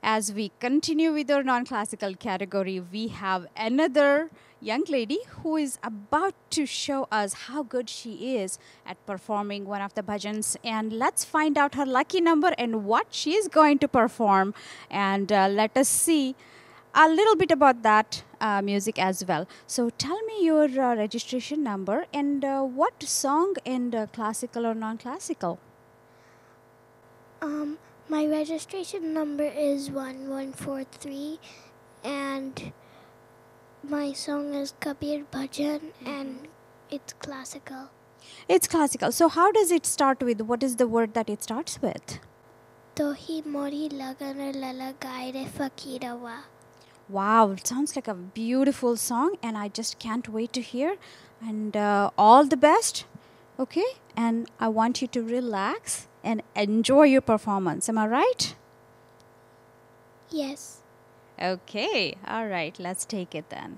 As we continue with our non-classical category, we have another young lady who is about to show us how good she is at performing one of the bhajans. And let's find out her lucky number and what she is going to perform. And let us see a little bit about that music as well. So tell me your registration number and what song in classical or non-classical? My registration number is 1143 and my song is Kabir Bhajan and it's classical. It's classical. So how does it start with? What is the word that it starts with? Tohi mori lagan lala gaire fakirawa. Wow, it sounds like a beautiful song and I just can't wait to hear. And all the best. Okay? And I want you to relax and enjoy your performance. Am I right? Yes. Okay. All right. Let's take it then.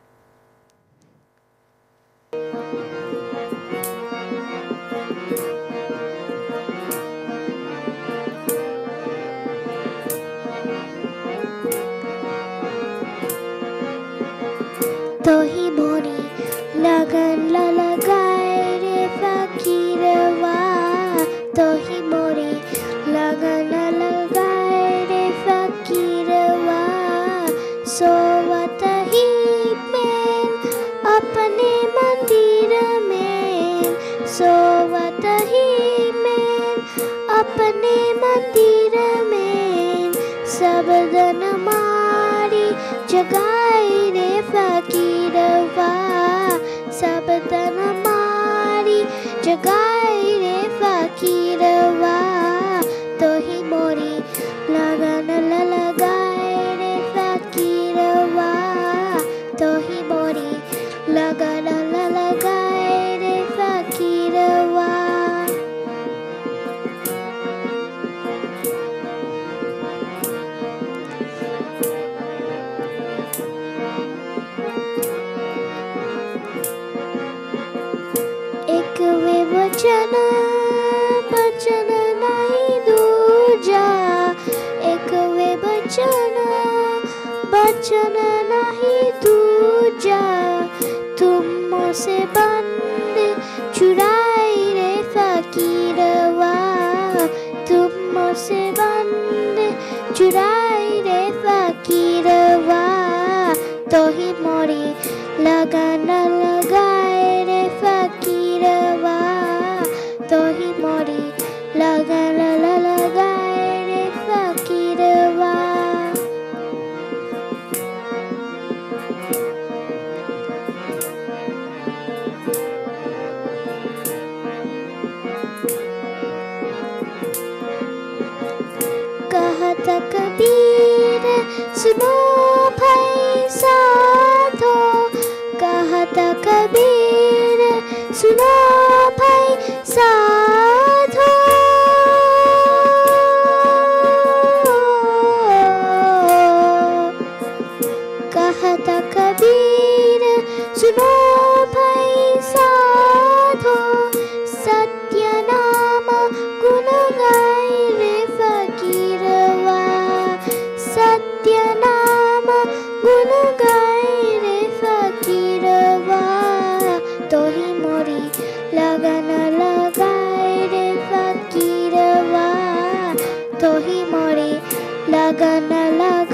Tohi mori lagan lala gaire fakirawa. Tohi mori lagan lala gaire fakirawa. सोवत ही में अपने मंदिर में सोवत ही में अपने मंदिर में सबदन मारी जगाए रे फकीरवा सबदन मारी जगाए रे फकीरवा तो ही मोरी लगन लगाए रे फकीरवा तो ही मोरी लगन लगाए रे फकीरवा एक वे वचन बचन नहीं दूजा एक वे वचन बचन नहीं दूजा तुम मुझसे बंद चुराए रे फकीरवा तुम मुझसे बंद चुराए रे फकीरवा तो ही मोरी लगन लगाए रे फकीरवा तो ही मोरी लगन लगाए रे फकीरवा कहत कबीर सुनो भाई साधो कहत कबीर सुनो भाई साधो कहत कबीर सुनो भाई साधो सत्य नाम गुण गाए रे फकीरवा सत्य नाम गुण गाए रे फकीरवा तो ही मोरी लगन लगाए रे फकीरवा तो ही मोरी लगन लगा